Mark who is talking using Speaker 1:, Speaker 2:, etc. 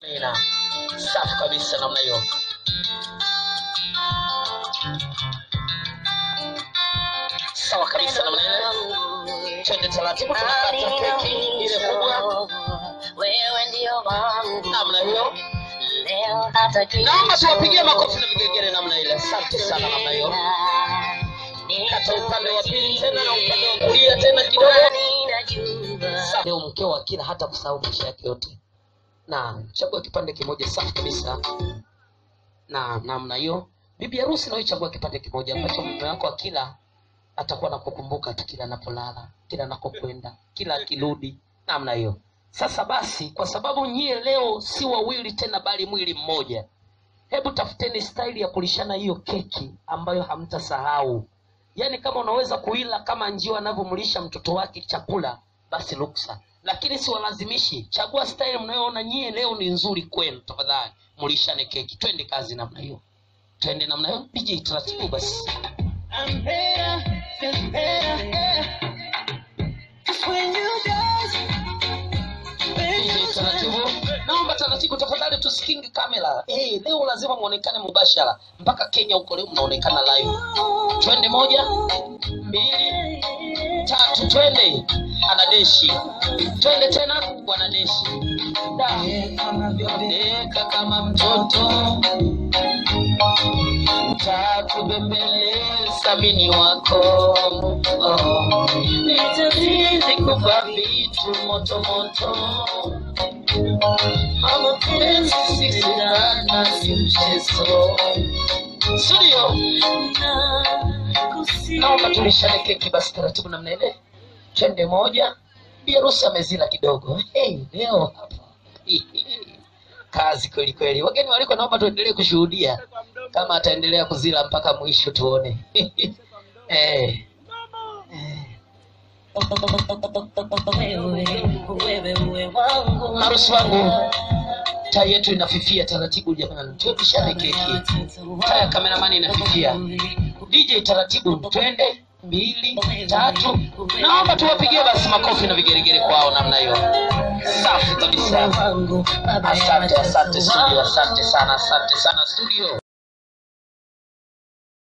Speaker 1: Ina safi kabisa namna hiyo. Sawa kabisa namna hiyo. Twende taratibu tunakata keki ile kubwa.
Speaker 2: Wewe ndio wangu
Speaker 1: Namna hiyo.
Speaker 2: leo hata kesho.
Speaker 1: Naomba tuwapigie makofi na vigegele namna ile. Asante sana namna hiyo. Kata upande wa pili tena na upande wa kulia tena kidogo. Leo mkeo wa kila hata kusahau maisha yake yote. Na chagua kipande kimoja safi kabisa. Na namna hiyo. Bibi harusi na wewe chagua kipande kimoja ambacho mume wako akila atakuwa nakukumbuka tu kila anapolala, kila anakokwenda, kila akirudi, namna hiyo. Sasa basi, kwa sababu nyie leo si wawili tena bali mwili mmoja, hebu tafuteni staili ya kulishana hiyo keki ambayo hamtasahau. Yaani kama unaweza kuila kama njiwa anavyomlisha mtoto wake chakula, basi ruksa. Lakini si walazimishi. Chagua staili mnayoona nyie leo ni nzuri kwenu, tafadhali mlishane keki. Twende kazi namna hiyo. Twende namna hiyo. DJ taratibu basi.
Speaker 2: I'm better, feel better, yeah. Just when you dance,
Speaker 1: DJ taratibu. Naomba taratibu tafadhali tusikinge kamera. Leo lazima muonekane mubashara. Mpaka Kenya huko leo mnaonekana live. Twende 1, 2, 3 twende. Anadeshi. Twende tena bwana deshi. Deka kama mtoto. Utakubembeleza mini wako. Nitazizi kupa vitu moto moto. Mapenzi si sidana si mchezo. Studio. Naomba tulishane keki basi taratibu namna ile. Twende 1. Bi harusi amezila kidogo. Leo hapa. Kazi kweli kweli. Wageni waliko naomba tuendelee kushuhudia kama ataendelea kuzila mpaka mwisho tuone. Harusi wangu, taa yetu inafifia taratibu jamani. Tuepishane keki. Taa ya kameramani inafifia. DJ taratibu twende 2, 3. Naomba tuwapigie basi makofi na vigeregere kwao namna hiyo. Safi kabisa. Asante studio, asante sana studio.